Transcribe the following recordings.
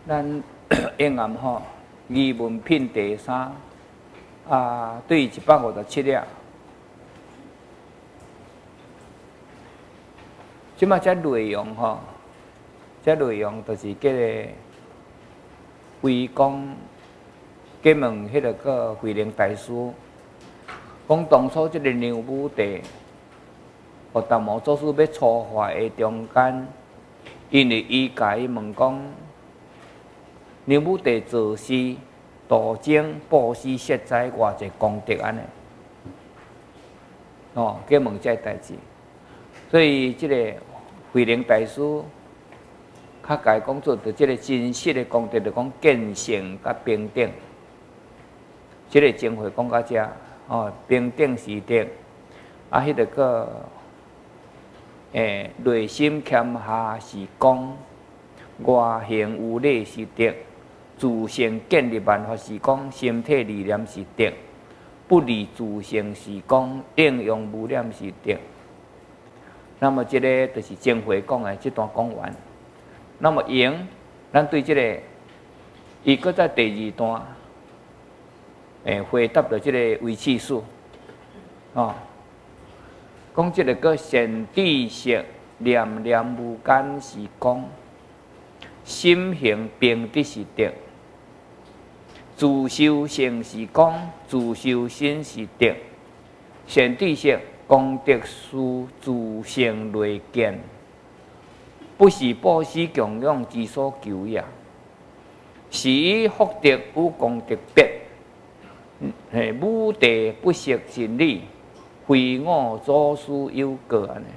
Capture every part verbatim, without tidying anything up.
咱永安吼，语文品第三啊，对一百五十七页。即马这内容吼，这内容就是叫个围讲，计问迄个个慧能大师，讲当初即个梁武帝，和达摩祖师要出发的中间，因为伊甲伊问讲，梁武帝做事、度精、布施、摄灾，偌济功德安尼，哦，计问这代志。所以，即个慧能大师，较甲伊讲做着即个真实的功德，就讲见性甲平等。即个精华讲到遮，哦，平等是德，啊，迄个个，诶，内心谦下是功，外形有礼是德，自性建立万法是功，身体理念是德，不离自性是功，应用无念是德。那么，这个就是精华讲的这段讲完。那么，赢，咱对这个，伊搁在第二段，诶，回答了这个微气数，哦，讲这个个善知识，念念无间是功，心行平直是德，自修性是功，自修心是德，善知识。功德殊自性累见，不是布施供养之所求也。是以福德有功德别，嘿，武帝不识真理，非我祖师有过安尼。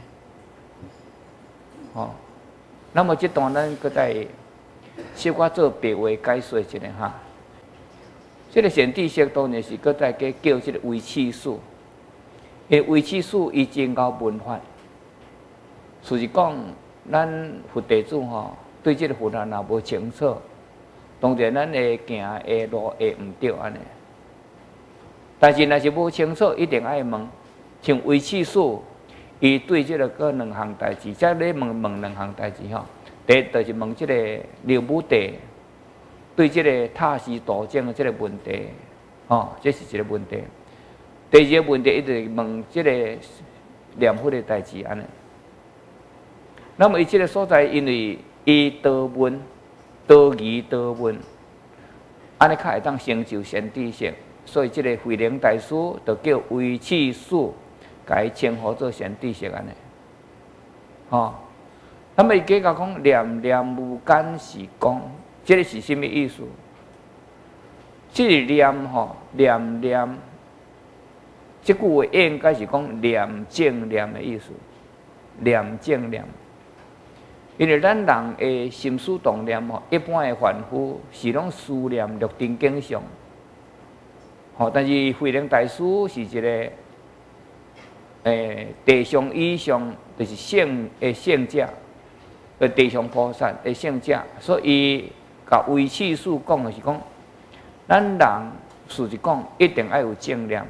哦，那么这段咱搁再小可做白话解说一下哈。这个善知识当然是搁再加叫这个微气数。诶，微气数伊真够文法，就是讲，咱佛弟子吼，对这个佛法若无清楚，当然咱会行会路会毋对安尼。但是若是无清楚，一定爱问。像微气数，伊对这个个两项代志，则咧问问两项代志吼。第一就是问这个梁武帝对这个塔寺道经的这个问题，吼，这是一个问题。第二个问题，伊就是问即个念佛的代志安尼。那么伊即个所在，因为伊道文、道义、道文，安尼较会当成就善知识，所以即个慧能大师就叫微气数，甲伊称呼做善知识安尼。吼，那么伊计较讲念念无间是功，即个是甚物意思？即个念吼，念念。这句话应该是讲念正念的意思，念正念。因为咱人的心思动念吼，一般的凡夫是拢思念六尘经上，吼，但是慧能大师是一个诶地上以上，就是圣的圣者，呃地上菩萨的圣者，所以甲微气数讲的是讲，咱人事实讲一定要有正念。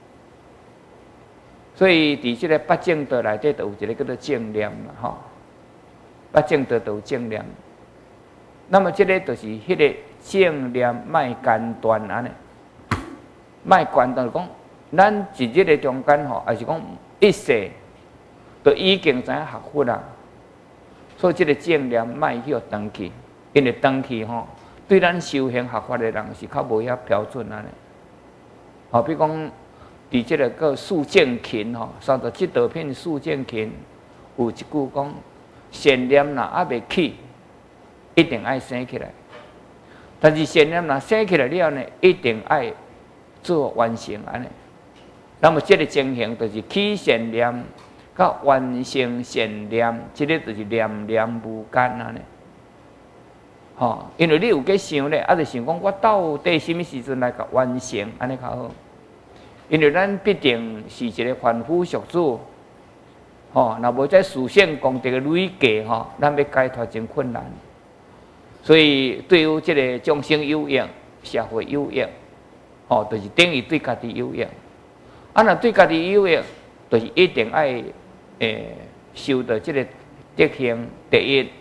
所以，伫即个八正道内底，就有一个叫做正念啦，吼。八正道就有正念。那么，即个就是迄个正念卖间断安尼，卖间断讲，咱伫即个中间吼，还是讲一世，就已经知影学佛啦。所以，即个正念卖去长去，因为长去吼，对咱修行学法的人是较无遐标准安尼。好，比如讲。伫即个个素正勤吼，三十七道品素正勤有一句讲，善念若还未起，一定爱生起来。但是善念若生起来了呢，一定爱做完成安尼。那么这个情形就是起善念，甲完成善念，这个就是念念无间安尼。吼，因为你有去想咧，啊，就想讲我到底什么时阵来甲完成，安尼较好。因为咱必定是一个凡夫俗子，吼，若无在殊胜功德的累计，吼，咱要解脱真困难。所以对于这个众生有益，社会有益，吼，就是等于对家己有益。啊，若对家己有益，就是一定爱诶受到这个德行。第一，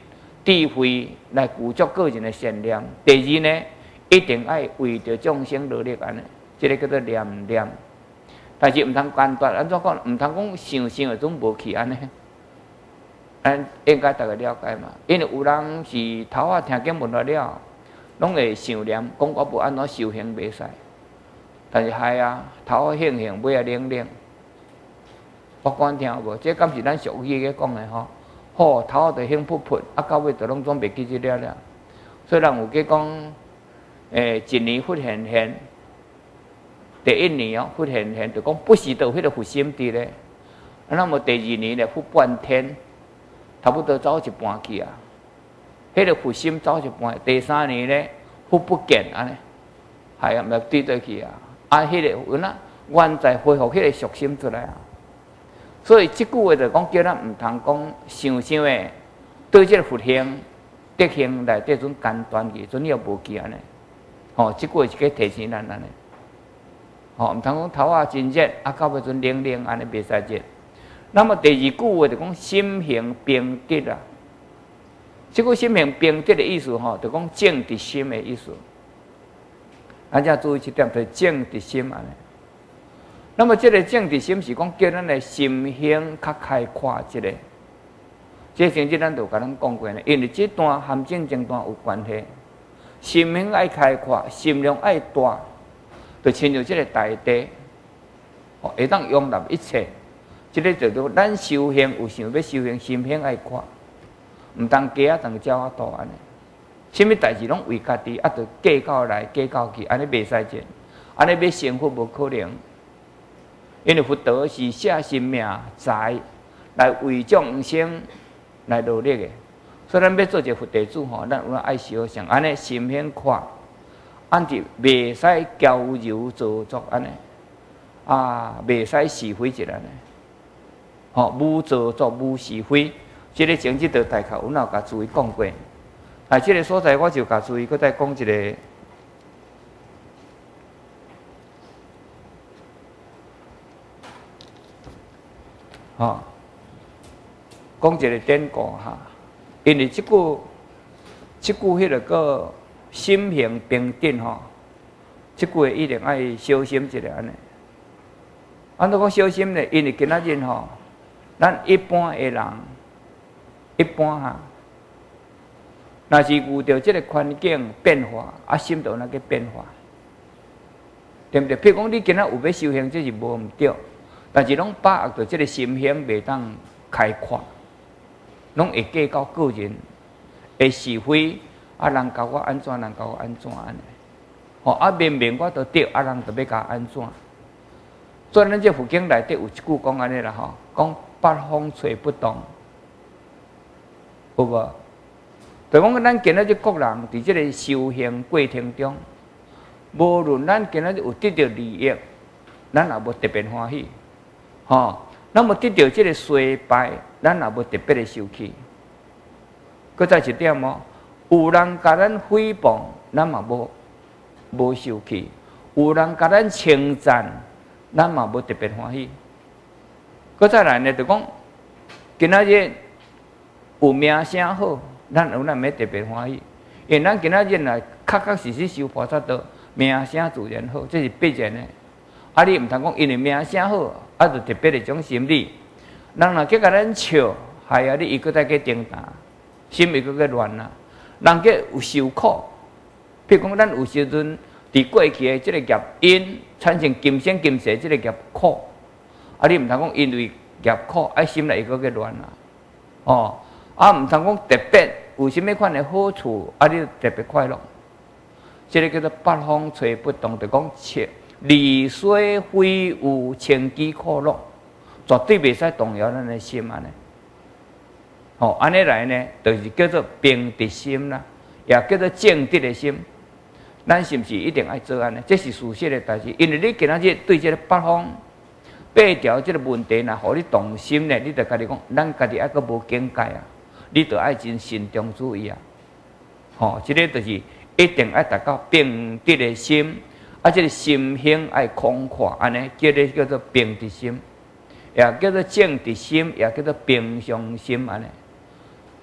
智慧来具足个人的善念。第二呢，一定爱为着众生努力安尼，这个叫做念念。但是毋通间断，安怎讲？毋通讲想想的总无去安尼。咱应该大家了解嘛，因为有人是头仔听经闻了了，拢会想念，讲我无安怎修行袂使。但是系啊，头仔兴兴，尾仔冷冷。我讲听无？这敢是咱俗语咧讲的吼？好，头仔就兴扑扑，啊到尾就拢总袂记住了了。所以人有计讲，诶、欸，一年忽现现，第一年哦忽现现，就讲不时都有迄个佛心伫咧。那么第二年咧忽半天。差不多走一半去啊，迄个佛心走一半。第三年咧，佛不见安尼，系啊，咪对对去啊。啊，迄、那个有哪原在恢复迄个属心出来啊。所以即句话就讲叫咱毋通讲想想诶，对即个佛性、德行内底种简单去，阵又无记安尼。吼，即句话是去提醒咱安尼。吼，毋通讲头啊真热，啊到尾阵冷冷安尼袂使热。那么第二句话就讲心行平直啊，这个心行平直的意思吼，就讲正直心的意思。大家注意一点，就是正直心安尼。那么这个正直心是讲叫咱的心胸较开阔一个。这前日咱就甲咱讲过呢，因为这段和正正段有关系。心胸爱开阔，心量爱大，就亲像这个大地，哦，会当容纳一切。即个就叫咱修行，有想要修行，心胸爱宽，毋通鸡啊当鸟啊大安尼。什么代志拢为家己，啊，着计较来计较去，安尼袂使做，安尼要成佛无可能。因为佛陀是舍生命财来为众生来努力的，所以咱要做一个佛弟子吼，咱有爱小想安尼心胸宽，安就袂使娇柔造作安尼，啊，袂使是非一安尼。吼、哦，无造作，无是非，这个前这道大考，我哪有甲诸位讲过？啊，这个所在我就甲诸位搁再讲一个，吼、哦，讲一个典故哈。因为即句，即句迄个个心平平定吼，即句一定爱小心一下安尼。安怎讲小心呢？因为今仔日吼。咱一般的人，一般哈，若是遇到这个环境变化，啊，心就那个变化，对不对？譬如讲，你今仔有要修行，这是无毋对，但是拢把握到这个心胸袂当开阔，拢会计较个人，会是非，啊，人教我安怎，人教我安怎安尼，吼，啊，明明我都对，啊，人就要甲安怎。所以咱这佛经内底有一句讲安尼啦，吼，讲。八风吹不动，有无？就讲咱今仔日国人伫这个修行过程中，无论咱今仔日有得到利益，咱也无特别欢喜，吼、哦。那么得到这个衰败，咱也无特别的受气。搁再一点哦，有人甲咱诽谤，咱嘛无无受气；有人甲咱称赞，咱嘛无特别欢喜。搁再来呢，就讲今仔日有名声好，咱有咱要特别欢喜，因为咱今仔日来确确实实修菩萨道，名声自然好，这是必然的。啊，你毋通讲因为名声好，啊，就特别的种心理。人若去甲咱笑，害啊！你伊搁再去叮当，心伊搁去乱啦。人去有受苦，譬如讲咱有时阵伫过去的即个业因，产生今生今世即个业苦。啊！你毋通讲因为业苦，啊心内又搁去乱啦，哦，啊毋通讲特别有啥物款的好处，啊你特别快乐。这个叫做八风吹不动，就讲切利衰非有千机可乐，绝对袂使动摇咱的心安尼。哦，安尼来呢，就是叫做平直心啦，也叫做正直的心。咱是毋是一定爱做安尼？这是事实的代志，因为你今仔日对这个八风。八条这个问题呐，互你动心呢，你着家己讲，咱家己还阁无境界啊，你着爱真慎重注意啊。吼、哦，这个就是一定爱达到平直的心，啊，这个心胸爱空阔，安尼叫做叫做平直心，也叫做正直心，也叫做平常心安尼。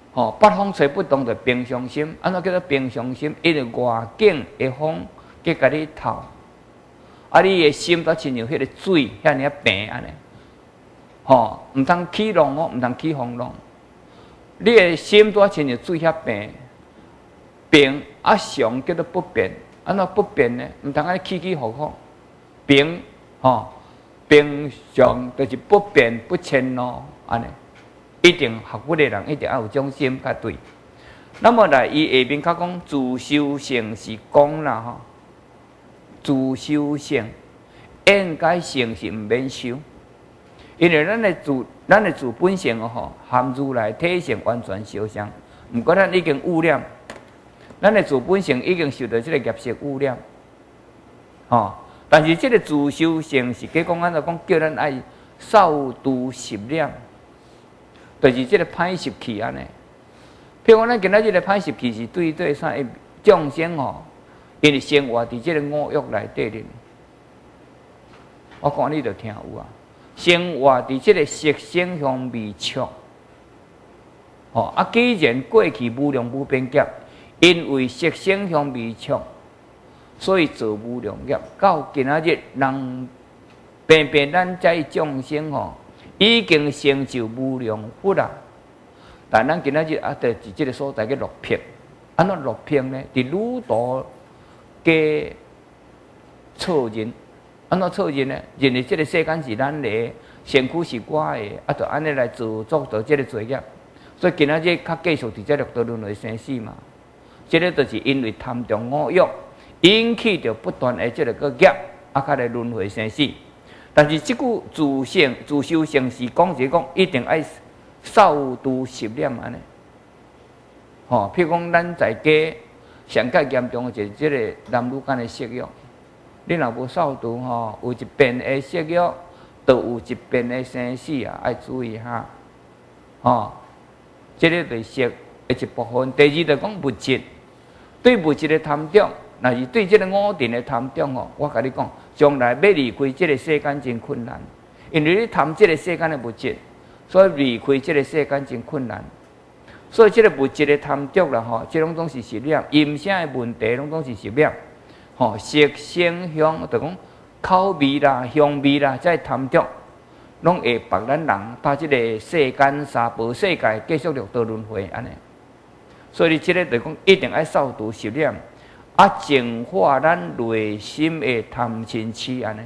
吼、哦，北风吹不动的平常心，安怎叫做平常心？因为外境的风去甲你透，啊，你的心都亲像迄个水遐尔平安尼，吼、哦，毋通起浪哦，毋通起风浪。你的心都亲像水遐平，平啊常叫做不变，安怎不变呢？毋通安尼起起伏伏，平吼、哦，平常就是不变不迁咯，安尼。一定学佛的人一定要有种心较对。那么来，伊下面较讲自修性是讲啦吼，自修性应该性是毋免修，因为咱的自咱的自本性哦吼，含如来体性完全相像。毋过咱已经污染，咱的自本性已经受到这个业色污染，吼。但是这个自修性是计讲安怎讲，叫咱爱少度习念。就是这个歹习气安尼，譬如讲，咱今仔日的歹习气是对对啥？众生吼，因为生活伫这个五欲内底哩。我讲你着听有啊，生活伫这个色声香味触，吼啊，既然过去无量无边劫，因为色声香味触，所以做无量业。到今仔日，人偏偏咱在众生吼。已经成就无量福啦，但咱今仔日啊，伫即个所在嘅落魄，安怎落魄呢？伫愈多嘅错人，安怎错人呢？认为即个世间是咱的，身躯是我的，啊，就安尼来自作到即个罪业，所以今仔日较继续伫即六道轮回生死嘛。即个就是因为贪重五欲，引起着不断的即个个业，啊，较来轮回生死。但是即句自性、自修性是讲是讲，一定爱少度习念安尼。吼，譬如讲，咱在家上较严重的就是即个男女间的色欲。你若无少度吼，有一边的色欲，就有一边的生死啊，爱注意哈。吼，即个就是色的一部分。第二就讲物质，对物质的贪着。若是对这个五尘的贪着哦，我甲你讲，将来要离开这个世间真困难，因为你贪这个世间的物质，所以离开这个世间真困难。所以这个物质的贪着啦吼，这种总是习念，音声的问题拢总是习念。吼，色声香，就讲口味啦、香味啦，再贪着，拢会帮咱人把这个世间三宝世界继续六道轮回安尼。所以这个就讲一定要少度习念。啊，净化咱内心的贪嗔痴安尼。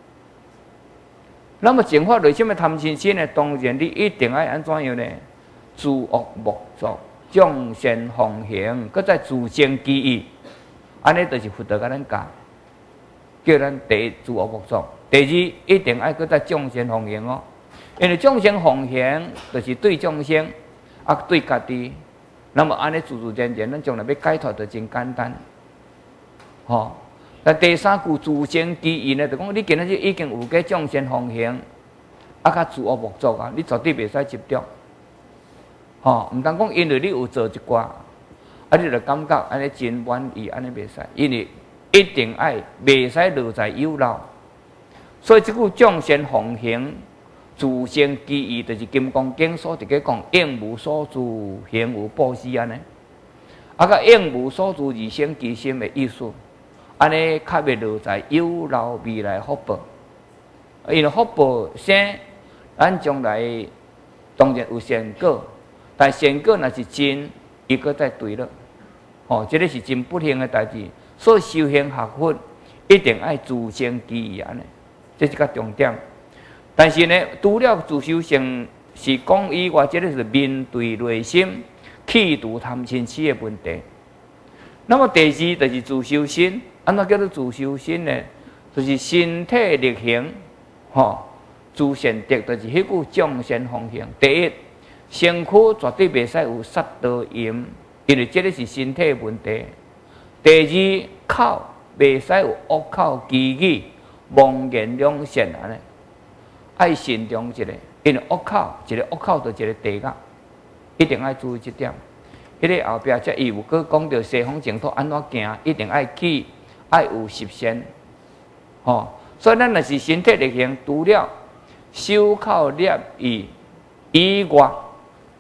那么净化内心的贪嗔痴呢？当然你一定要安怎样呢？诸恶莫作，众善奉行，搁再自正其意。安尼就是佛陀甲咱教，叫咱第一诸恶莫作，第二一定爱搁再众善奉行哦。因为众善奉行就是对众生，啊对家己。那么安尼自自然然，咱将来要解脱就真简单。吼、哦，那第三句自正其意呢，就讲你今仔日已经有个众善奉行，啊，较自恶莫作啊，你绝对袂使执着。吼、哦，毋通讲因为你有做一寡，啊，你就感觉安尼真满意，安尼袂使，因为一定爱袂使落在有漏。所以即句众善奉行，自正其意，就是金刚经所伫个讲应无所住，行无布施安尼。啊，甲应无所住而生其心的意思。安尼较袂落在有漏未来福报，因为福报生，咱将来当然有善果，但善果若是真，伊搁再对了，吼，这个是真不幸的代志。所以修行学佛一定爱自正其意安尼，这是个重点。但是呢，除了自修性是讲以外，这个是面对内心去除贪嗔痴的问题。那么第二就是自修心。安怎叫做自修心呢？就是身体力行，吼，自善德，就是迄句众善奉行。第一，身躯绝对袂使有杀盗淫，因为这个是身体的问题。第二，口袂使有恶口绮语、妄言两善安尼，爱慎重一个，因为恶口一个恶口就一个地狱，一定爱注意这点。迄、那个后壁则伊有搁讲到西方净土安怎行，一定爱去。爱有实践，吼、哦，所以咱若是身体力行，除了手口念意以外，啊，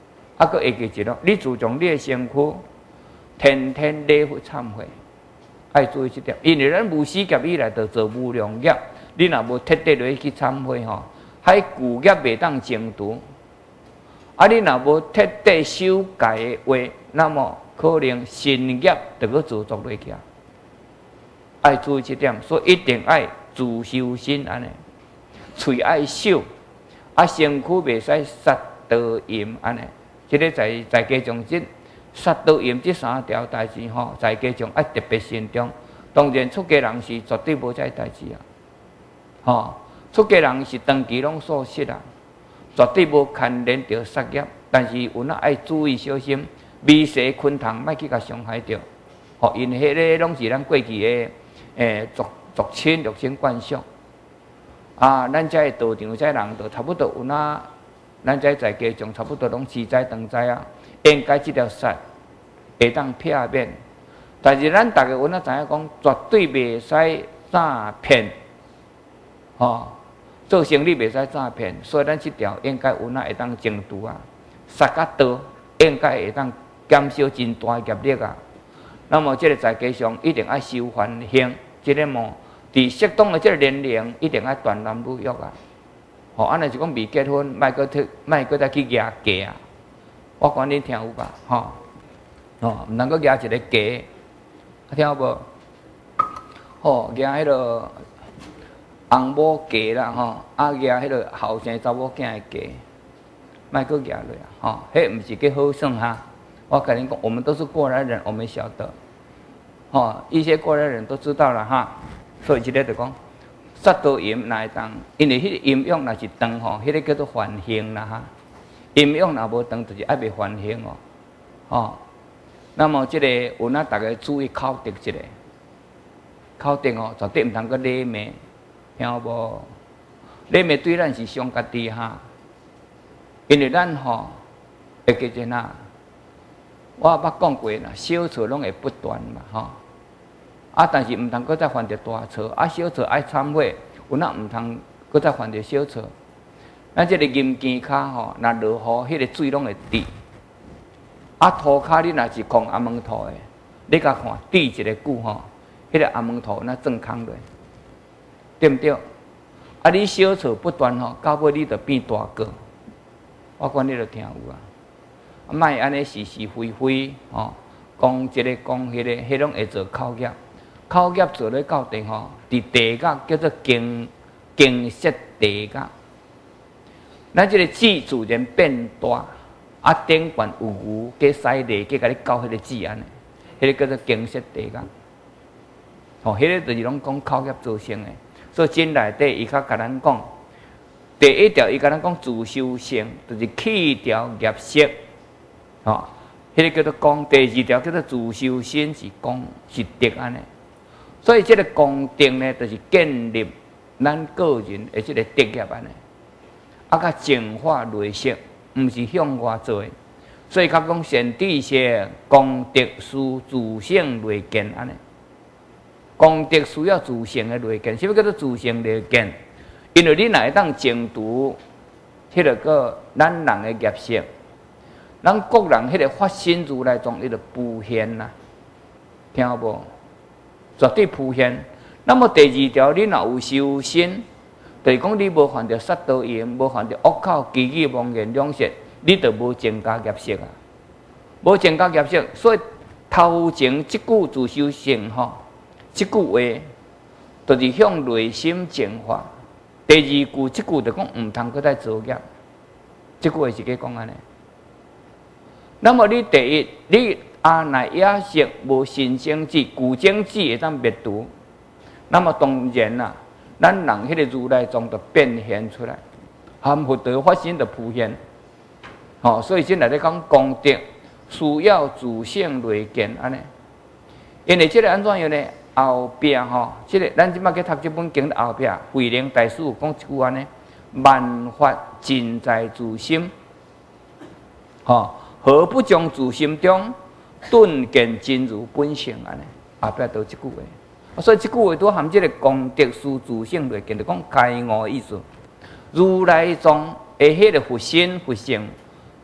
啊，搁会记一咯，你注重你的身躯，天天礼佛忏悔，爱注意这点。因为咱无始劫以来就做无量业，你若无彻底落去忏悔吼，海旧业袂当净除。啊，你若无彻底修改的话，那么可能新业就搁自作落去啊。爱注意这点，所以一定爱自修身安尼，嘴爱守，啊身躯袂使杀盗淫安尼。即个在在家中即杀盗淫即三条代志吼，在家中爱特别慎重。当然出家人是绝对无这代志啊，吼，出家人是长期拢素食啊。绝对无牵连到杀业，但是有哪爱注意小心，微细昆虫莫去甲伤害着。吼，因迄个拢是咱过去的诶族族亲六亲惯习。啊，咱遮的道场遮人就差不多有哪，咱遮在家中差不多拢吃斋当斋啊，应该即条杀会当避免。但是咱逐个有哪知影讲，绝对袂使诈骗，吼。做生意袂使诈骗，所以咱即条应该有哪会当净除啊，杀甲刀应该会当减少真大业力啊。那么即个在家上一定要修梵行，即个么伫适当的即个年龄一定要断男女欲啊。吼，安尼是讲未结婚，莫搁去，莫搁再去举嫁啊。我讲恁听有吧？吼，哦，毋能够举一个嫁，听有无？吼，举迄个。翁某嫁啦吼，啊嫁迄个后生查某囝的嫁，莫搁嫁落啊吼，迄毋是个好算哈。我跟你讲，我们都是过来人，我们晓得，吼，一些过来人都知道了哈。所以即个就讲，杀盗淫哪会当？因为迄个淫欲若是长吼，迄个叫做梵行啦哈。淫欲若无长，就是爱袂梵行哦，吼。那么即个有哪大家注意考虑一下，考虑哦，绝对毋通搁礼貌。听有无？礼貌对咱是伤家己哈，因为咱吼会记住呐。我捌讲过啦，小错拢会不断嘛吼。啊，但是毋通搁再犯着大错，啊小错爱忏悔，有哪毋通搁再犯着小错？咱即个阴间骹吼，若落雨，迄个水拢会滴。啊，涂骹你若是狂阿门涂的，你甲看滴一个久吼，迄个阿门涂那正空落。对不对？啊，你小错不断吼，到尾你就变大个。我讲你著听有啊，啊，莫安尼是是非非吼，讲即个讲迄个，迄种会做口业。口业做咧到底吼，伫地角叫做经经色地角。咱即个籽自然变大，啊，顶悬有牛加犀利，加甲你搞迄个籽安尼，迄个叫做经色地角。吼，迄个就是拢讲口业造成的。所以经内底伊较甲咱讲，第一条伊甲咱讲自修性，就是去掉业色，吼，迄个叫做功。第二条叫做自修身，是功是德安尼。所以这个功德呢，就是建立咱个人的这个德业安尼，啊，甲净化内色，毋是向外做的。所以较讲善知识功德殊自性内见安尼。功德需要自性的内见，什么叫做自性内见？因为你若会当净除迄个个咱人的业色，咱国人迄个发心如来中，伊就浮现啦，听有无？绝对浮现。那么第二条，你若有修身，就是讲你无犯着杀盗淫，无犯着恶口、绮语、妄言两舌，你就无增加业色啊，无增加业色。所以头前即句自修性吼。即句话，就是向内心净化。第二句，即句就讲毋通搁再造业。即句话是给讲安尼。那么你第一，你阿赖耶识无新生智，古精智会当灭除。那么当然啦，咱人迄个如来中就变现出来，含佛得发心的浮现。吼、哦，所以现在咧讲功德需要自性内见安尼。因为即个安怎样呢？后壁吼，即、这个咱即摆去读这本经的后壁，慧能大师有讲一句安尼：万法尽在自心。吼、哦，何不将自心中顿见真如本性安尼？后壁都即句话。所以即句话都含即个功德殊自性内见，就讲开悟意思。如来中的迄个佛心佛性，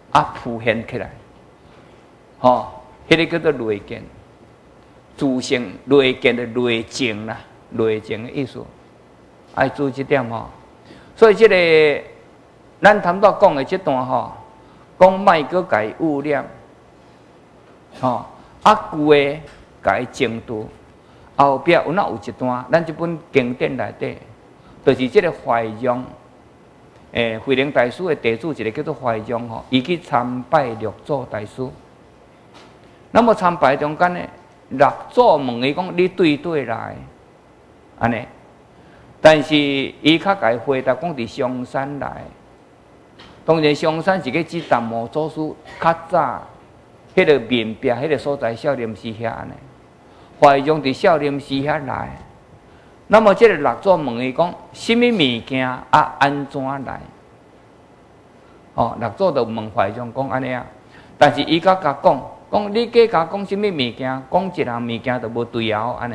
啊浮现起来，吼、哦，迄、那个叫做内见，自性内见的内静啦，内静的意思，爱注意这点吼、哦。所以这个咱谈到讲的这段吼、哦，讲卖个改污染，吼、哦，啊旧的改净度，后壁有哪有一段，咱这本经典内底，就是这个怀用。诶，慧能大师的弟子一个叫做怀用吼，伊去参拜六祖大师。那么参拜中间呢，六祖问伊讲：“你对对来？”安尼，但是伊较甲伊回答讲：“伫香山来。”当然，香山是去指达摩祖师较早迄个面壁迄个所在，少林寺遐安尼。怀用伫少林寺遐来。那么，这个六祖问伊讲：“什么物件啊？安怎来？”哦，六祖就问怀用讲安尼啊，但是伊甲甲讲，讲你加甲讲什么物件？讲一项物件就无对后安尼。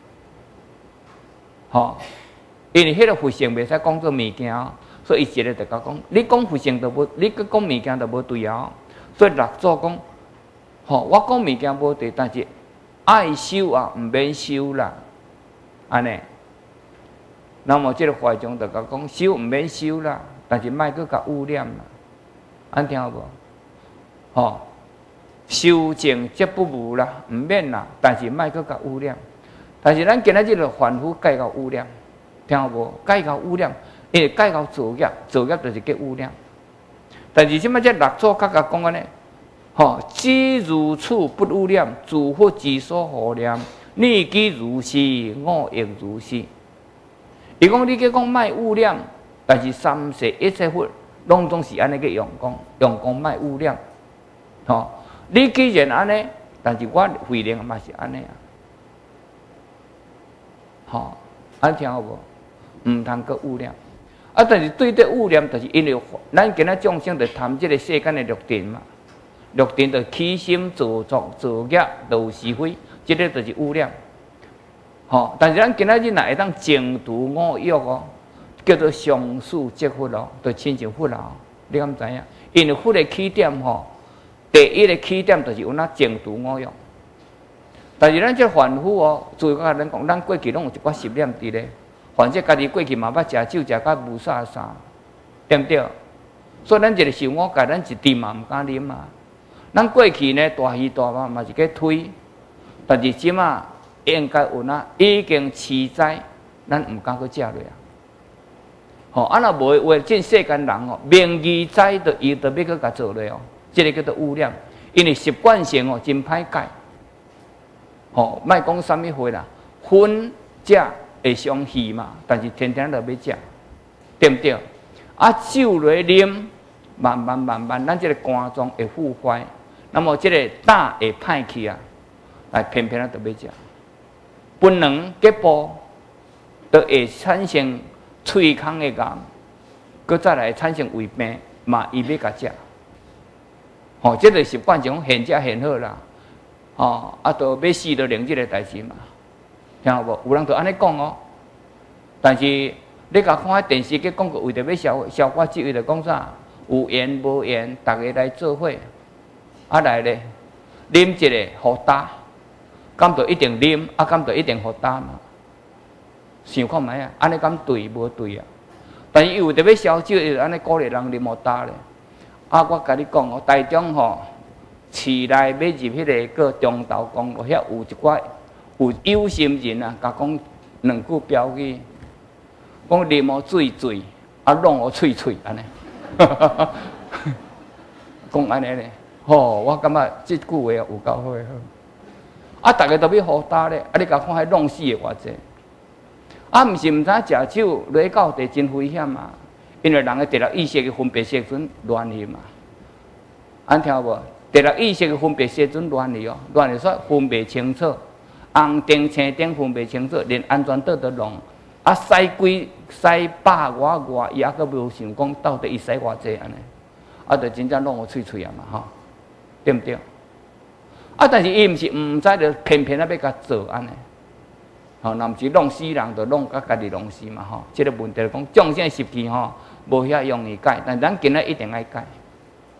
吼，因为迄个佛性袂使讲做物件，所以伊一个就甲讲，你讲佛性就无，你佮讲物件就无对后。所以六祖讲，吼，我讲物件无对，但是爱修啊，毋免修啦，安尼。那么这个怀中就甲讲，修毋免修啦，但是莫去甲污染啦，安听有无？吼，修净则不污啦，毋免啦，但是莫去甲污染。但是咱今仔日就反复介到污染，听有无？介到污染，因为介到造业，造业就是叫污染。但是即摆这六祖较甲讲安尼，吼，知如处不污染，诸佛之所护念，逆机如是，我亦如是。伊讲你去讲卖污染，但是三世一切佛拢总是安尼去用功，用功卖污染，吼！你既然安尼，但是我慧能嘛是安尼啊，吼！安听好无？毋通个污染，啊！但是对这污染，就是因为咱今仔众生在谈这个世间的六尘嘛，六尘就起心造作、造业、道是非，这个就是污染。吼，但是咱今仔日若会当净除五欲哦，叫做上士即佛咯，就亲像佛咯，你敢知影？因为佛的起点吼，第一个起点就是有那净除五欲。但是咱这凡夫哦，做甲咱讲，咱过去拢有一寡习念伫咧，反正家己过去嘛捌食酒，食甲无啥啥，对不对？所以咱一个受我戒，咱一滴嘛毋敢啉啊。咱过去呢，大鱼大肉嘛是去推，但是即马。应该有呐，已经持斋，咱毋敢去食落啊。吼，啊若无话，这世间人哦，明义斋就伊就要去甲做落哦，这个叫做污染，因为习惯性哦真歹戒。吼，莫讲啥物货啦，荤食会伤气嘛，但是天天都要食，对不对？啊，酒来啉，慢慢慢慢，咱这个肝脏会腐坏，那么这个胆会歹去啊，来偏偏啊都要食。本能结步，就会产生喙空的癌，佮再来产生胃病，嘛伊要甲食。吼、哦，这个习惯种现食现好啦。吼、哦，啊，都要死都零这个代志嘛，听有无？有人就安尼讲哦。但是你甲看电视去广告，为着要消消化节约，就讲啥？有缘无缘，大家来做伙，啊来咧，啉一个好大。敢就一定啉，啊，敢就一定互打嘛？想看卖啊，安尼敢对无对啊？但是伊有特别烧酒，伊就安尼鼓励人啉互打咧。啊，我甲你讲哦，台中吼，市内要入迄个个中道公路，遐有一寡有有心人啊，甲讲两句标语，讲啉互醉醉，啊，弄互脆脆安尼。讲安尼咧，吼，我感觉即句话有够好诶好。啊！大家都要好打咧，啊！你甲看迄弄死诶偌济，啊！毋是毋知食酒落到地真危险啊！因为人诶第六意识诶分别色准乱去嘛，安听无？第六意识诶分别色准乱去哦，乱去说分别清楚，红灯青灯分别清楚，连安全岛都弄，啊！驶几驶百外外，伊还阁无想讲到底伊驶偌济安尼，啊！就真正弄互脆脆啊嘛，吼，对毋对？啊！但是伊毋是毋知着偏偏啊要甲做安尼，吼，若毋是弄死人，就弄甲家己弄死嘛，吼。即、这个问题讲，众生习气吼，无遐容易改，但咱今仔一定爱改，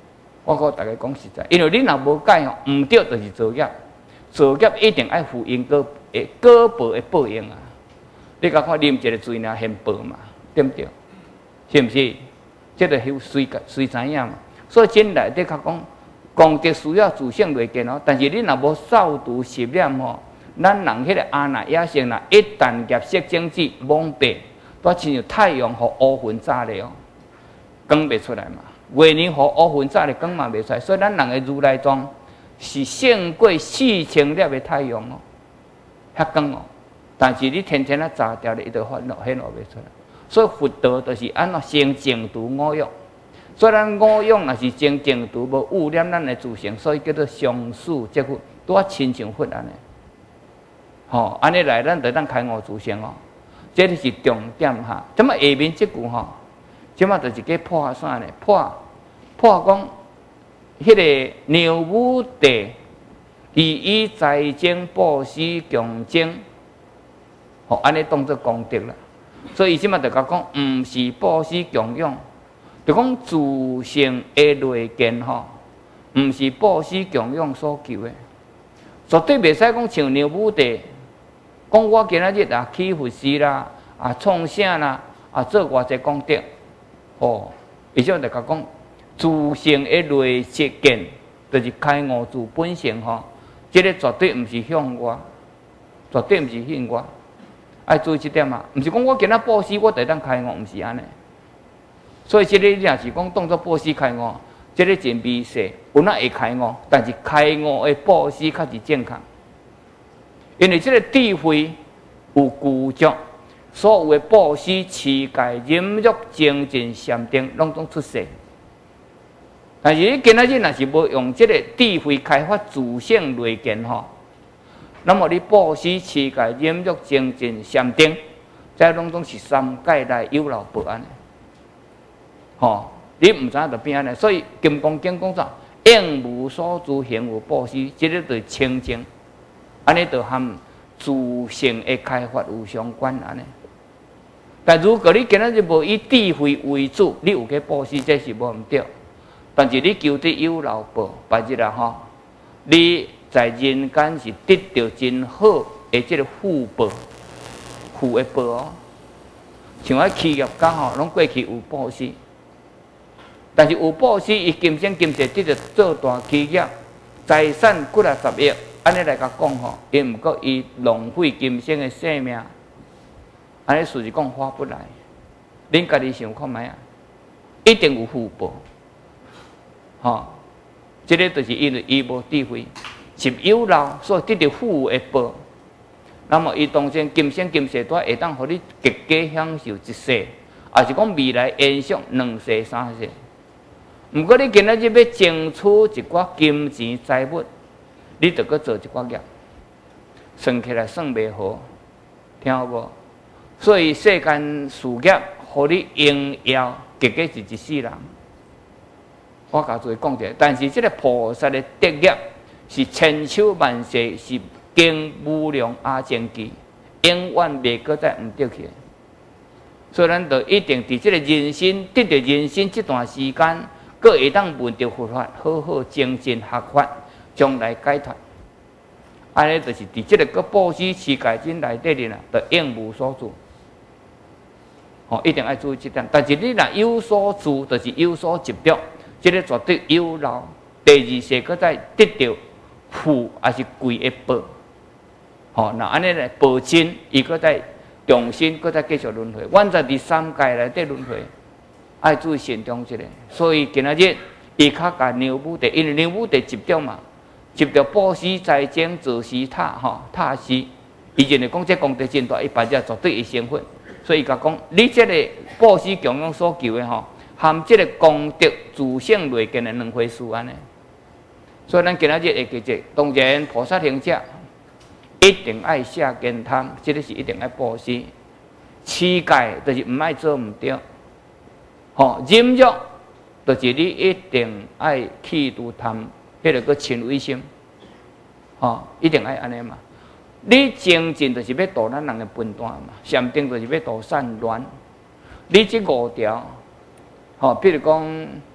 我告大家讲实在，因为你若无改吼，唔对就是造业，造业一定爱负因果诶果报的报应啊！你甲看啉一个水尔现报嘛，对不对？是毋是？这个许随随知影嘛。所以真内底较讲，功德需要自性累见哦。但是你若无扫除习念吼，咱人迄个阿那野性啦，一旦业色政治蒙蔽，都亲像太阳互乌云炸咧哦，光袂出来嘛。月亮互乌云炸咧，光嘛袂出来。所以咱人的如来藏是胜过四千粒的太阳哦，遐光哦。但是你天天啊炸掉咧，伊就发露显露袂出来。所以佛道就是安怎先净除五欲。虽然五欲若是真净除，无污染咱的自性，所以叫做上士即佛，拄啊亲像佛安尼。吼，安尼来咱就当开悟自性哦，这就是重点哈。怎么下面即句吼，即么就是叫破啥呢？破破讲，迄个牛武帝以以财政布施强精，吼安尼当作功德啦。所以伊即么就甲讲，毋是布施供养。就讲自性的内见吼，毋是布施供养所求的，绝对袂使讲像牛武帝，讲我今仔日啊去佛寺啦，啊创啥啦，啊做偌济功德，哦，伊种就甲讲自性的内见，就是开悟自本性吼，这个绝对毋是向我，绝对毋是向我，爱注意这点啊，毋是讲我今仔布施我就当开悟，毋是安尼。所以，这个若是讲当作布施开悟，这个真微细，有哪会开悟？但是开悟的布施较是正确，因为这个智慧有具足，所有的布施、持戒、忍辱、精进、禅定，拢总出世。但是你今仔日若是无用这个智慧开发自性内见吼，那么你布施、持戒、忍辱、精进、禅定，这拢总是三界内有漏报安尼。吼，你毋知影就变安尼，所以金刚经讲啥？应无所住，行无布施，即个就是清净，安尼就和自性的开发有相关安尼。但如果你今仔日无以智慧为主，你有去布施，这是无毋对。但是你求得有漏报，白日啊吼，你在人间是得到真好的即个福报，福的报哦。像我企业家吼，拢过去有布施。但是有布施，伊今生今世得着做大企业，财产几啊十亿，安尼来甲讲吼，伊毋过伊浪费今生的性命，安尼事实讲划不来。恁家己想看觅啊？一定有福报，吼，这个就是因为伊无智慧，是有漏，所以得着福的报。那么伊当然今生今世都会当互你极加享受一世，也是讲未来延续两世三世。毋过你今仔日要争取一寡金钱财物，你着搁做一寡业，算起来算袂好，听有无？所以世间事业，互你荣耀，结果是一世人。我甲诸位讲者，但是这个菩萨的德业是千秋万世，是经无量阿僧祇，永远袂搁再毋得去。所以咱着一定伫这个人生，得着人生这段时间。各会当闻着佛法，好好精进学法，将来解脱。安尼就是伫即个个布施持戒经内底哩啦，就应无所住。吼、哦，一定要注意这点。但是你若有所住，就是有所执着，这个绝对有漏。第二世搁再得到富还是贵的报。吼、哦，那安尼来报真，伊搁再重新搁再继续轮回。阮在第三界内底轮回。爱注意慎重一个，所以今仔日伊较甲牛武帝，因为牛武帝执着嘛，执着布施财政、自施塔吼塔施，伊认为讲这功德真大，伊摆只绝对会成佛，所以伊甲讲，你这个布施供养所求的吼，含这个功德自性内见的两回事安尼。所以咱今仔日会记者，当然菩萨行者一定爱下根贪，这个是一定爱布施，持戒就是毋爱做毋对。吼，忍辱就是你一定爱去除贪，迄个个亲畏心，吼，一定爱安尼嘛。你精进就是要度咱人的分段嘛，禅定就是要度散乱。你这五条，吼，比如讲，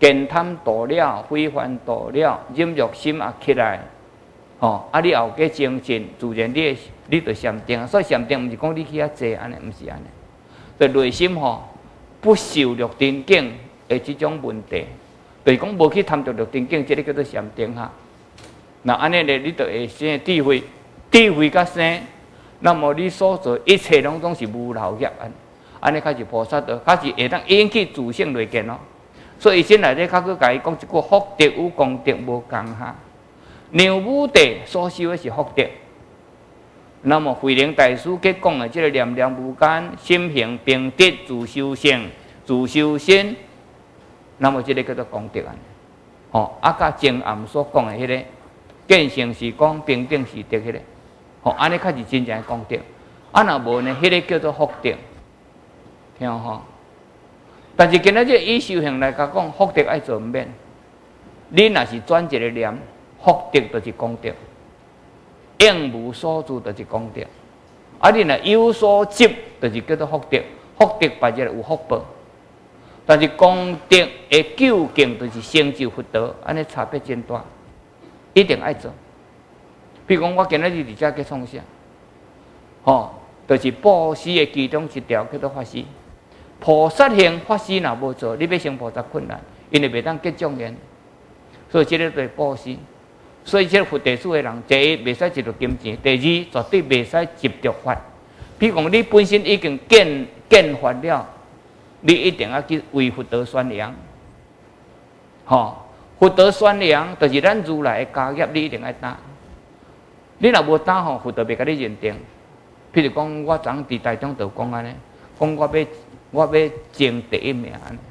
见贪度了，非凡度了，忍辱心也起来，吼，啊，你后加精进，自然你你就禅定。所以禅定毋是讲你去遐坐安尼，毋是安尼。就内心吼不受六尘境的即种问题，就是讲无去贪着六尘境，即个叫做禅定哈。那安尼咧，你就会生智慧，智慧甲生，那么你所做一切拢总是无漏业安，安尼开始菩萨道，开始会当引起自性来见咯。所以以前内底较去甲伊讲一句福德与功德无共哈。梁武帝所修的是福德，那么慧能大师佮讲的即个念念无间，心行平德，自修性，自修身，那么即个叫做功德啊。哦，啊，甲前暗所讲的迄个。见性是讲平等是德，迄个，吼，安尼较是真正的功德。啊，若无呢，迄个叫做福德，听吼。但是今仔日以修行来甲讲，福德爱做毋免。你若是转一个念，福德就是功德；应无所住就是功德。啊，你若有所执，就是叫做福德。福德摆一个有福报，但是功德的究竟就是成就福德，安尼差别真大。一定爱做，比如讲，我今仔日伫遮去创啥，吼，就是布施的其中一条叫做法施。菩萨行法施若无做，你要成菩萨困难，因为袂当结众缘，所以这个对布施。所以这个佛地主的人，第一袂使执着金钱，第二绝对袂使执着法。比如讲，你本身已经见见法了，你一定要去为佛道宣扬，吼。佛道宣扬，就是咱如来的家业，你一定要担。你若无担吼，佛道袂甲你认定。譬如讲，我昨伫台中就讲安尼，讲我要我要争第一名安尼，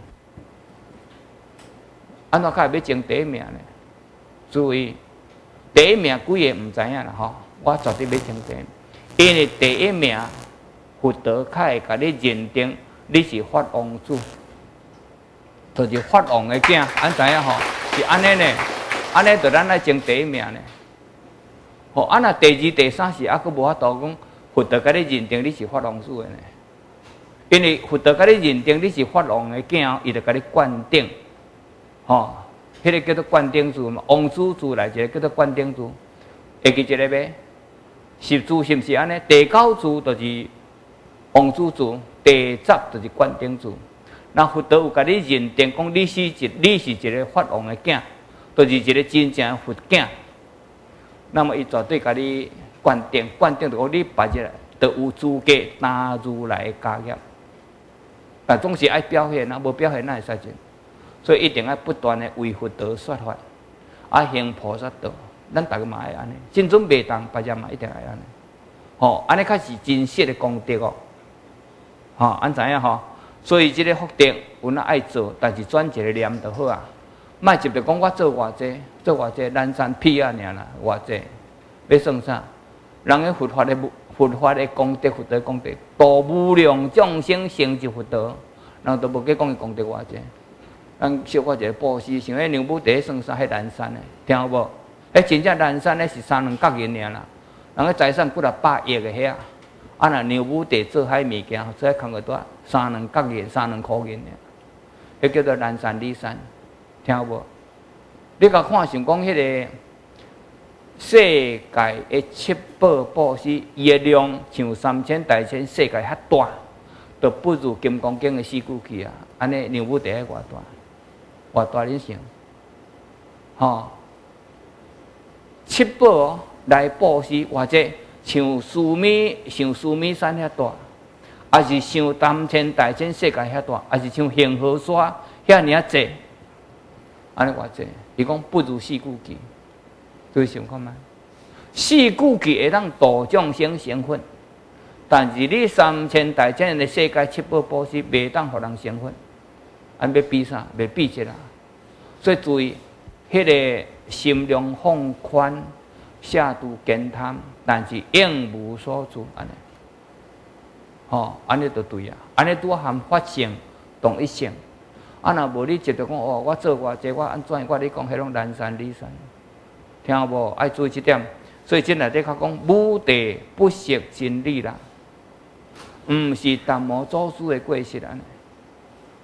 安怎较会要争第一名呢？注意，第一名几个毋知影啦吼，我绝对要争第一，因为第一名佛道较会甲你认定你是法王子。就是法王的囝，安知影吼？是安尼呢？安尼就咱来争第一名呢。吼，啊那第二、第三是还佫无法度讲，佛道甲你认定你是法王子的呢。因为佛道甲你认定你是法王的囝，伊就甲你灌顶，吼，迄个叫做灌顶字嘛。王子字来一个叫做灌顶字，会记一个袂？十字是毋是安尼？第九字就是王子字，第十就是灌顶字。那佛道有甲你认定，讲你是一，你是一个法王的囝，就是一个真正佛囝。那么伊绝对甲你灌顶，灌顶就讲你摆一来，就有资格担如来的家业。但总是爱表现啊，无表现哪会使进？所以一定要不断的为佛道说法，啊行菩萨道。咱逐个嘛爱安尼，真准袂当，别人嘛一定爱安尼。吼，安尼才是真实的功德哦。吼，安知影吼？所以这个福德有哪爱做，但是转一个念就好啊。莫直着讲我做偌济，做偌济南山屁啊尔啦，偌济要算啥？人个佛法的佛法的功德，佛德功德，度无量众生成就佛道，人都无计讲伊功德偌济。咱小可一个布施，像迄牛母第一算啥？迄南山的，听有无？迄真正南山的是三两角银尔啦，人个财产几若百亿个遐。啊！若牛母地做遐物件，做遐空个多三两角银、三两块银尔，迄叫做南山里山，听有无？你甲看想讲迄个世界的七宝布施，伊的量像三千大千世界遐大，都不如金刚经的四句去啊！安尼牛母地遐偌大，偌大你想？吼，七宝来布施或者。像须弥，像须弥山遐大，还是像三千大千世界遐大，还是像恒河沙遐尔济，安尼偌济？伊讲不如四句偈，对想看觅？四句偈会当度众生成佛，但是你三千大千的世界七宝布施，袂当互人成佛，安要比啥？袂比这啦。所以注意，迄、那个心量放宽。下度简贪，但是应无所住，安尼，吼，安尼就对啊，安尼拄含法性同一性。啊，若无你直着讲哦，我做偌济，我安怎？我你讲迄种南山里山，听有无？爱注意这点。所以这内底较讲武地不识真理啦，毋是达摩祖师的过失安尼。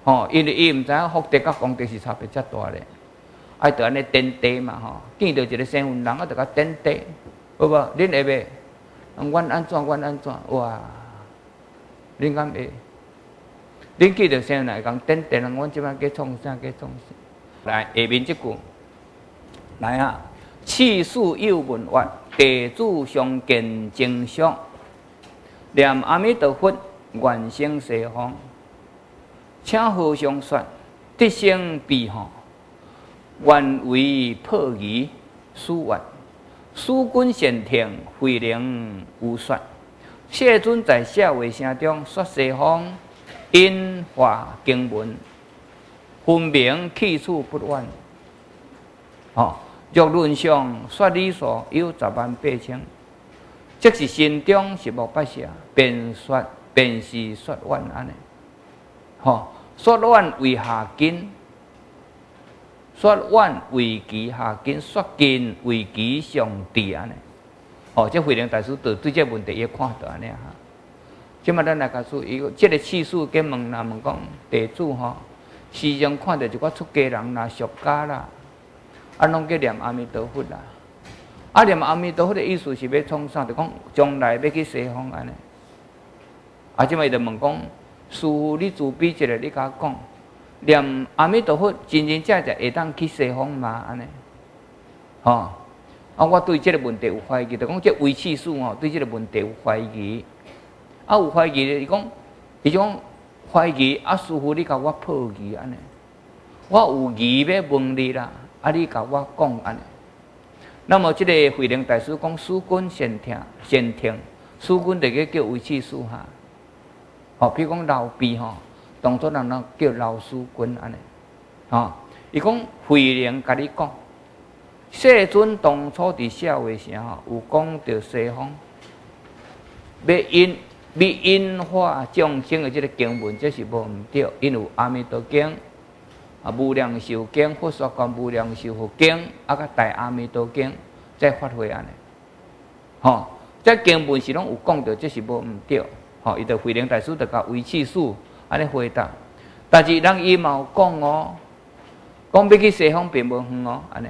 吼，因为伊毋知影福德甲功德是差别遮大咧，爱着安尼点地嘛吼，见到一个身份人啊，着甲点地，好无？恁会袂？阮安怎？阮安怎？哇！恁敢会？恁见到身份人讲点地人，阮即摆加创啥？加创啥？来下面即句，来啊！气数有文约，地主相见正常，念阿弥陀佛，愿生西方。请和尚说，得生彼吼，愿为破疑书愿，书君贤听，慧能无说。世尊在社会声中说西方，因化经文，分明去处不远。哦，若论上说理所有十万八千，即是心中是无不舍，便说便是说愿安尼。吼，说愿为下根，说愿为其下根，说根为其上智安尼。哦，这慧能大师对对这问题也看到安尼哈。即马咱来告诉伊，这个次数跟问啦问讲，地主吼，时常看到一寡出家人啦、俗家啦，啊，拢去念阿弥陀佛啦。啊，念阿弥陀佛的意思是要创啥？就讲将来要去西方安尼。啊，即马伊就问讲。师父，你自比一个，你甲我讲，念阿弥陀佛，真真正正会当去西方吗？安尼，吼、哦，啊，我对这个问题有怀疑，就讲这维次数吼，对这个问题有怀疑。啊，有怀疑，伊讲，伊讲怀疑，啊，师父，你甲我破疑安尼，我有疑要问你啦，啊，你甲我讲安尼。那么，这个慧能大师讲，师君先听，先听，师君就个叫维次数哈。哦，比如讲老毕吼，当初人人叫老师君安尼，吼，伊讲慧能甲你讲，世尊当初伫社会上吼，有讲到西方，要因要因化众生的这个经文，这是无毋对，因有阿弥陀经、啊无量寿经、佛说观无量寿佛经，啊甲大阿弥陀经，再发挥安尼，吼，这经文是拢有讲到，这是无毋对。吼，伊就慧能大师就甲维次数安尼回答，但是人伊嘛有讲哦，讲要去西方并无远哦，安尼，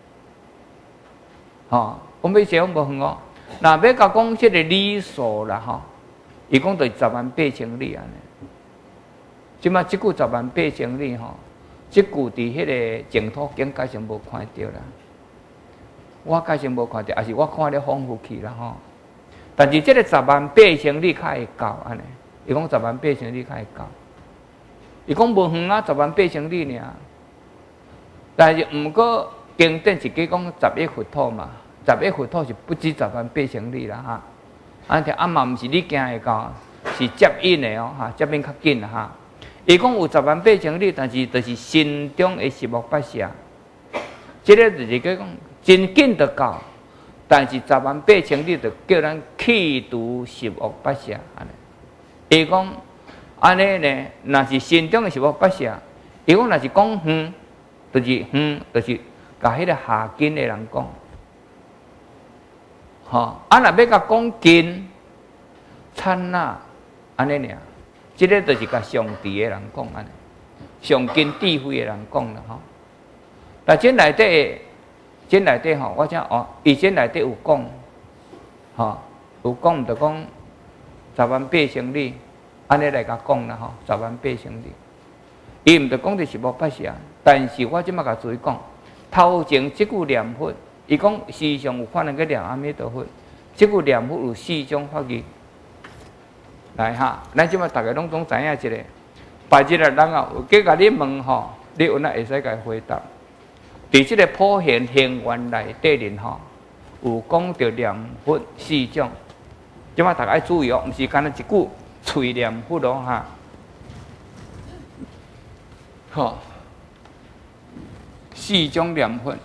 吼，讲要西方无远哦，那要甲讲即个理数啦吼，伊讲就十万八千里安尼，即马即句十万八千里吼，即句伫迄个净土经介绍无看到啦，我介绍无看到，也是我看了丰富去啦吼。但是这个十万八千里较会到安尼，伊讲十万八千里较会到，伊讲无远啊，十万八千里尔。但是毋过经典是计讲十亿佛土嘛，十亿佛土是不止十万八千里啦哈。安条啊嘛毋是你行会到，是接引的哦哈，接引较紧啦哈。伊讲有十万八千里，但是就是心中的十恶不赦，这个就是讲真紧就到。但是十万八千里就叫咱去除十恶不赦安尼。伊讲安尼呢，若是心中的十恶不赦，伊讲若是讲远，就是远，就是甲迄个下根的人讲，吼、哦，啊若要甲讲近，刹那安尼尔，即、这个就是甲上智的人讲安尼，上近智慧的人讲啦吼。但这内底。这内底吼，我讲哦，以前内底有讲，吼，有讲就讲十万八千里，安尼来甲讲啦吼，十万八千里。伊毋着讲的是无不是啊，但是我即马甲注意讲，头前即句念佛，伊讲时常有可能去念阿弥陀佛，即句念佛有四种法义。来哈，咱即马大家拢总知影一个，拜一个人啊，有计甲你问吼，你有哪会使甲伊回答？伫即个普贤行愿内底面吼，有讲到念佛四种，即马大家要注意哦，毋是干那一句嘴念佛咯哈。吼，四种念佛。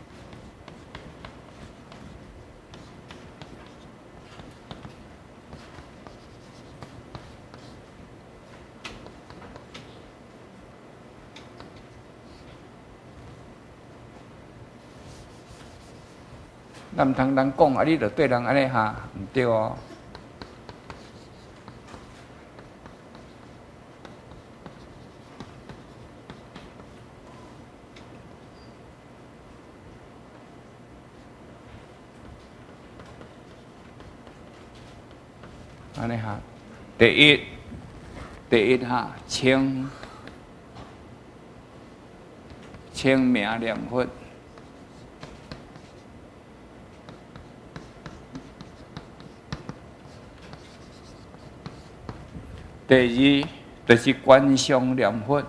咱毋通人讲啊，你着对人安尼哈，毋对哦。 安尼哈，第一，第一哈，清清明念佛。第二就是观想念佛。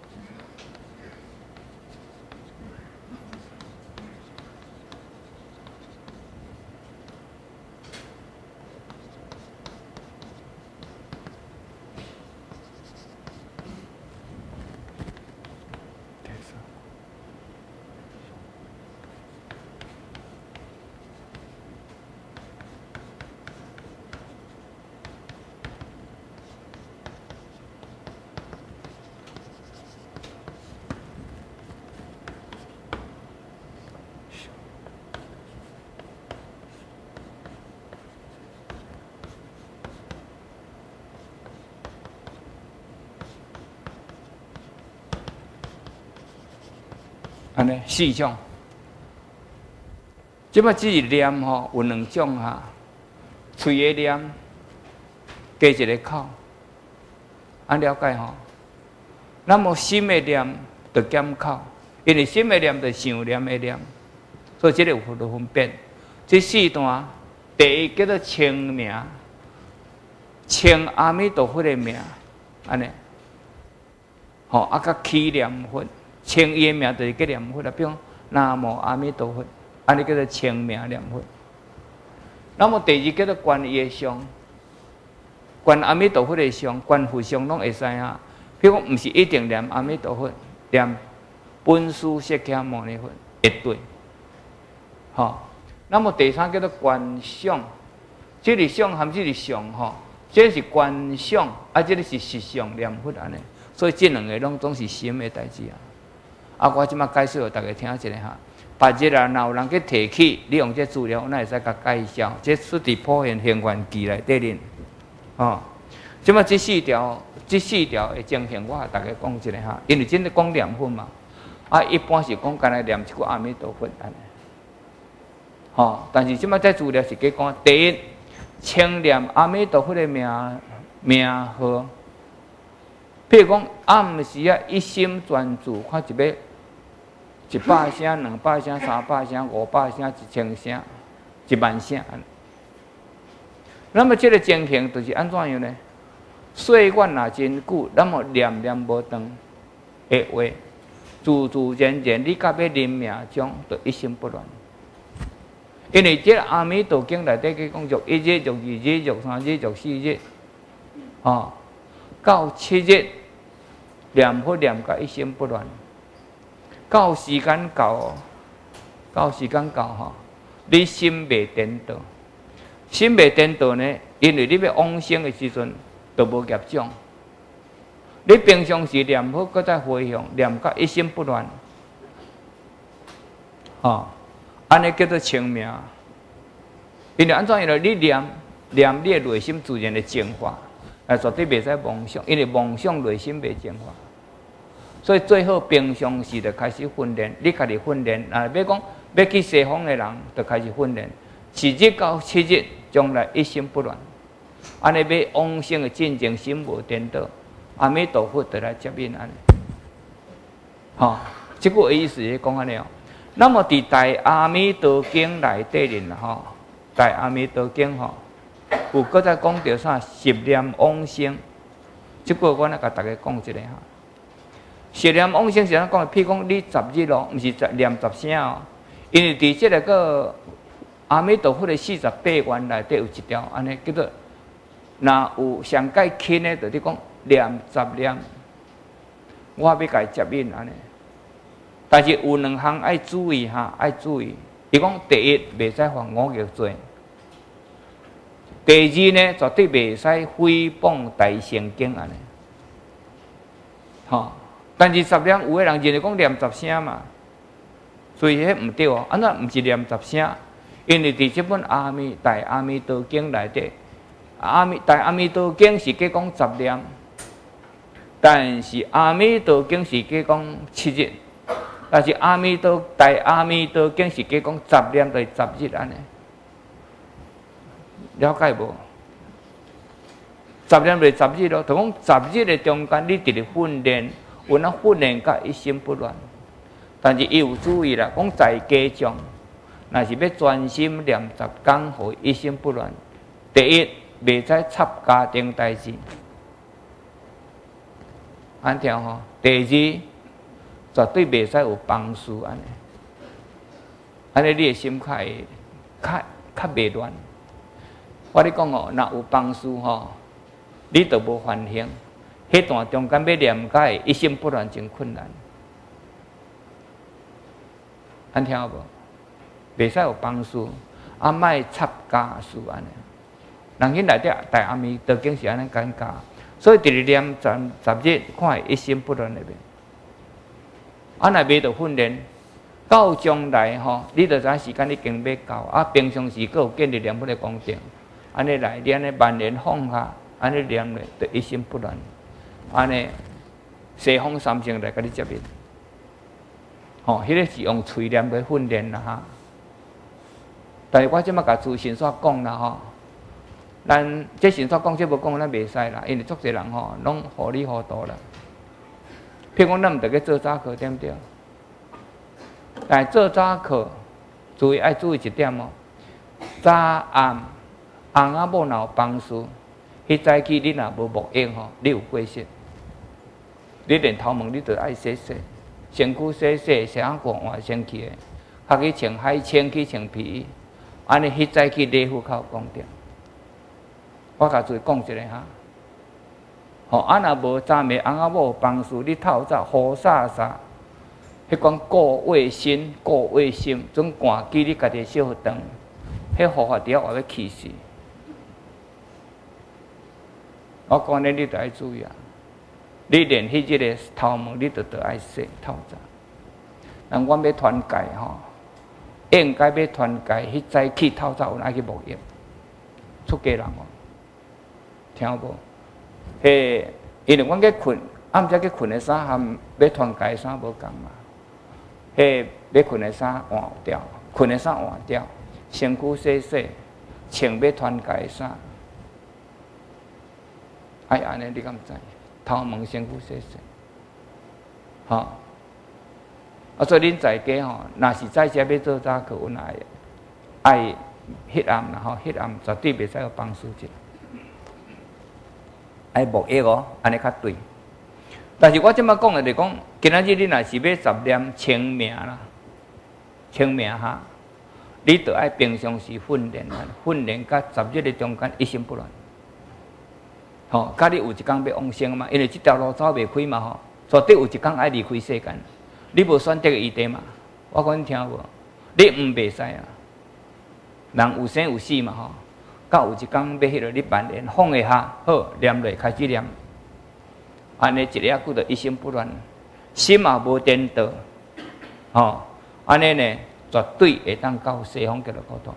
安尼四种，即摆只是念吼，有两种哈，嘴的念，加一个口，安了解吼。那么心的念就减口，因为心的念就想念的念，所以这个有分分辨。这四段，第一叫做称名，称阿弥陀佛的名，安尼，吼啊，甲起念佛。称伊的名就是叫念佛啦，比如南无阿弥陀佛，安尼叫做称名念佛。那么第二叫做观伊的相，观阿弥陀佛的相，观佛相拢会使啊。比如讲，毋是一定念阿弥陀佛，念本师释迦牟尼佛会对。吼，那么第三叫做观想，这个想含这个相吼，这是观想，啊，这个是实相念佛安尼。所以这两个拢总是心的代志啊。啊，我即马解释互大家听一下哈。别日啊，若有人去提起，你用这资料，咱会使甲介绍。这出伫普贤行愿记内底哩。哦，即马这四条，这四条的精行，我互大家讲一下哈。因为真的讲念佛嘛，啊，一般是讲干来念一句阿弥陀佛安尼。哦，但是即马这资料是给讲，第一，称念阿弥陀佛的名名号。譬如讲暗时啊，一心专注，看一要。一百声、两百声、三百声、五百声、一千声、一万声。那么这个精行就是安怎样呢？岁月若真久，那么念念无断的话，自自然然，你甲要临命中，就一心不乱。因为这个阿弥陀经内底去讲，欲一日、欲二日、欲三日、欲四日，哦，到七日念佛念甲一心不乱。到时间到，到时间到吼，你心未颠倒，心未颠倒呢？因为你要往生的时阵，就无业障。你平常时念佛，搁再回向，念到一心不乱，吼，安尼叫做清明。因为安怎样呢？你念念你的内心自然的净化，啊，绝对袂使妄想，因为妄想内心袂净化。所以最好平常时就开始训练，你家己训练。啊，要讲要去西方的人，就开始训练。七日到七日，将来一心不乱。安尼要往生的进程心无颠倒，阿弥陀佛就来接引安尼。吼，这个意思是讲安尼哦。那么伫《大阿弥陀经》内底哩吼，《大阿弥陀经》吼，有搁再讲到啥十念往生。这个我来甲大家讲一下哈。十念往生是怎讲？譬如讲，你十日咯，毋是十念十声哦。因为伫即个个阿弥陀佛的四十八愿内底有一条，安尼叫做，若有上界轻的，就你讲念十念，我要甲伊接引安尼。但是有两项爱注意哈，爱注意。伊讲第一，袂使犯五逆罪；第二呢，绝对袂使诽谤大乘经安尼。吼。但是十念有的人认为讲念十声嘛，所以迄毋对哦。安怎毋是念十声？因为伫即本阿弥大阿弥陀经内底，阿弥大阿弥陀经是计讲十念，但是阿弥陀经是计讲七日，但是阿弥陀大阿弥陀经是计讲十念就是十日安尼，了解无？ 十念就是十日咯，就讲十日的中间，你直直训练，有那训练甲一心不乱。但是伊有注意啦，讲在家中，若是要专心念十天，互一心不乱。第一，袂使插家庭代志，安听吼。第二，绝对袂使有帮事安尼，安尼你的心较会较较袂乱。我咧讲哦，若有帮事吼，你就无反省。迄段中间要念解，一心不乱真困难。安听无？袂使有帮事，啊，莫插家事安尼。人因内底大阿弥陀经是安尼讲教，所以直直念十十日，看会一心不乱那边。啊，若袂着训练，到将来吼，你着知时间已经要到，啊，平常时佫有建立念佛的功德，安尼来，你安尼万年放下，安尼念咧，就一心不乱，安尼西方三圣来甲你接引。吼，迄个是用喙念来训练啦哈。但是我即马甲诸神所讲啦吼，咱这神所讲，这无讲咱袂使啦，因为足侪人吼，拢糊里糊涂啦。譬如讲，咱毋得去做早课，对毋对？但是做早课，注意爱注意一点哦。早暗翁仔某若有帮事，迄早起你若无目影吼，你有过失。你连头毛你着爱洗洗。身躯洗洗，洗啊过换先去的，较去穿海青去穿皮衣，安尼迄早去礼服较有功德。我甲诸讲一下哈，吼，啊若无早暝翁仔某帮事，你透早好煞煞，迄款顾卫生、顾卫生，总赶起你家己小学堂，迄护法条我要气死。我讲咧，你着爱注意啊。你连迄个个头毛，你都得爱洗透早。人阮要团戒吼，应该要团戒，迄早起透早有哪去沐浴？出家人哦，听无？迄因为阮去困，暗时去困的衫含要团戒的衫无共嘛。迄要困的衫换掉，困的衫换掉，身躯洗洗，穿要团戒的衫。哎，安尼你敢知？头毛身躯洗洗，吼、哦，啊，所以恁在家吼，若是在家要做早课，阮爱爱迄暗啦吼，迄暗绝对袂使有帮事者，爱沐浴哦，安尼较对。但是我即摆讲的就是讲，今仔日你若是要十念清明啦，清明哈，你着爱平常时训练啊，训练甲十日的中间一心不乱。吼，甲你有一天要往生嘛？因为这条路走袂开嘛吼，绝对有一天爱离开世间。你无选择余地嘛？我讲你听无？你毋袂使啊！人有生有死嘛吼，到有一天要迄落你万年放下下，好念落开始念，安尼一下久就一心不乱，心也无颠倒，吼，安尼呢绝对会当到西方极乐国土。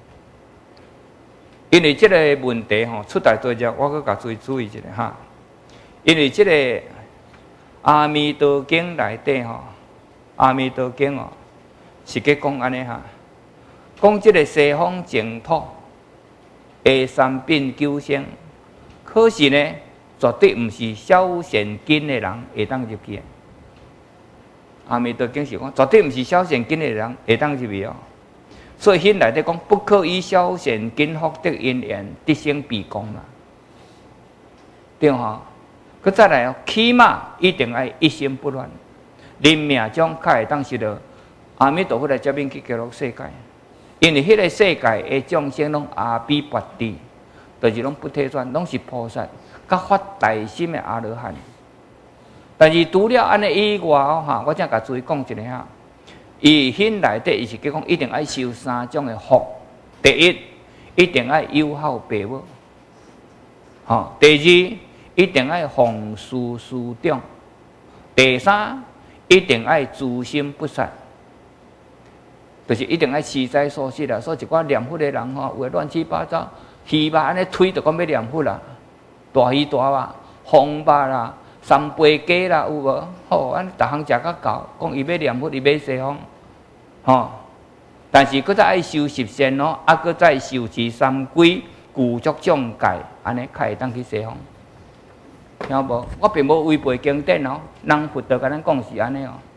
因为这个问题吼出大多只，我阁甲注意注意一下哈。因为这个《阿弥陀经》内底吼，《阿弥陀经》哦是去讲安尼哈，讲这个西方净土下三品九星，可是呢，绝对毋是小善根的人会当入去的。《阿弥陀经》是讲，绝对毋是小善根的人会当入去哦。所以现内底讲，不可以小善根福德因缘得生彼功啦，对吼？佮再来哦，起码一定要一心不乱，临命中才会当受到阿弥陀佛来接引去极乐世界。因为迄个世界的众生拢阿比跋地，就是拢不退转，拢是菩萨，甲发大心的阿罗汉。但是除了安尼以外哦，哈，我正甲注意讲一下哈。伊现内底伊是讲一定爱修三种的福，第一一定爱友好父母，吼；第二一定爱奉事师长；第三一定爱诛心不杀，就是一定爱持斋素食啦。所以一寡念佛的人吼，有诶乱七八糟，鱼肉安尼推就讲要念佛啦，大鱼大肉、红肉啦、三杯鸡啦，有无？吼，安逐项食较够，讲伊要念佛，伊要西方。吼、哦，但是佮再爱修十善哦，啊，佮再修持三规， 故作障戒，安尼才会当去西方。听无？我并无违背经典哦，人佛道甲咱讲是安尼哦。